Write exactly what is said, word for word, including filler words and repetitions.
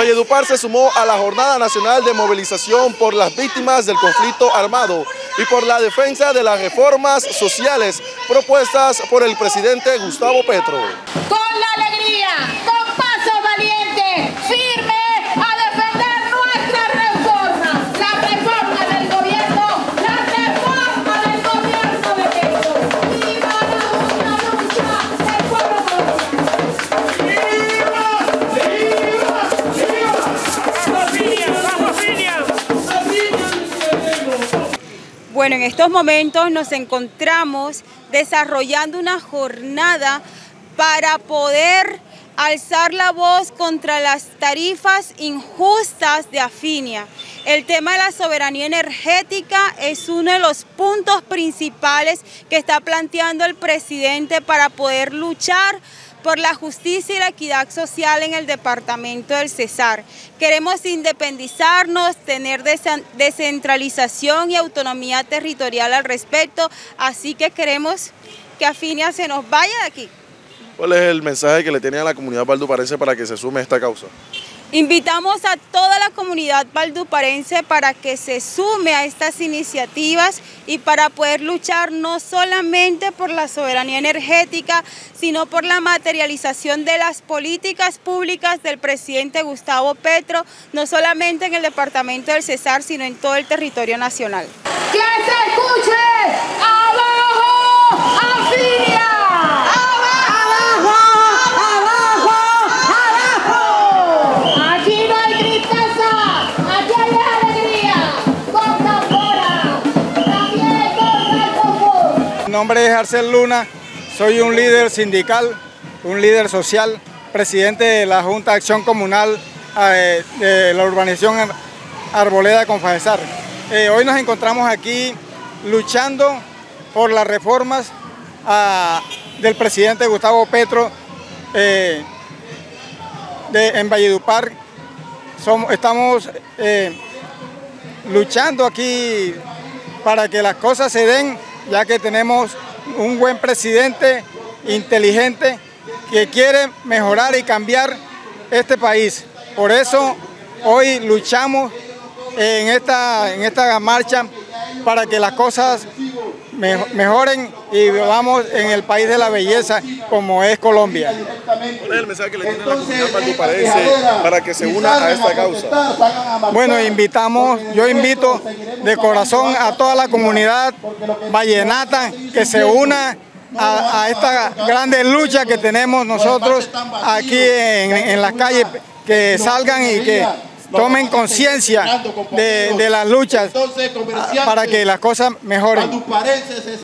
Valledupar se sumó a la Jornada Nacional de Movilización por las víctimas del conflicto armado y por la defensa de las reformas sociales propuestas por el presidente Gustavo Petro. Con la alegría, con paso valiente, firme a defender nuestras reformas, la reforma del gobierno, la reforma del gobierno de Petro. ¡Viva la lucha del pueblo colombiano! Bueno, en estos momentos nos encontramos desarrollando una jornada para poder alzar la voz contra las tarifas injustas de Afinia. El tema de la soberanía energética es uno de los puntos principales que está planteando el presidente para poder luchar por la justicia y la equidad social en el departamento del Cesar. Queremos independizarnos, tener descentralización y autonomía territorial al respecto, así que queremos que Afinia se nos vaya de aquí. ¿Cuál es el mensaje que le tiene a la comunidad valduparense para que se sume a esta causa? Invitamos a toda la comunidad valduparense para que se sume a estas iniciativas y para poder luchar no solamente por la soberanía energética, sino por la materialización de las políticas públicas del presidente Gustavo Petro, no solamente en el departamento del Cesar, sino en todo el territorio nacional. ¡Que se escuche! ¡Abajo, Afinia! Mi nombre es Arcel Luna, soy un líder sindical, un líder social, presidente de la Junta de Acción Comunal eh, de la urbanización Arboleda de Confadesar. Eh, hoy nos encontramos aquí luchando por las reformas a, del presidente Gustavo Petro eh, de, en Valledupar. Somos, estamos eh, luchando aquí para que las cosas se den, ya que tenemos un buen presidente inteligente que quiere mejorar y cambiar este país. Por eso hoy luchamos en esta, en esta marcha para que las cosas mejoren y vivamos en el país de la belleza como es Colombia. ¿Cuál es el mensaje que le tiene a la comunidad valduparense para que se una a esta causa? Bueno, invitamos, yo invito de corazón a toda la comunidad vallenata que se una a, a esta grande lucha que tenemos nosotros aquí en, en las calles, que salgan y que tomen conciencia de, de las luchas para que las cosas mejoren.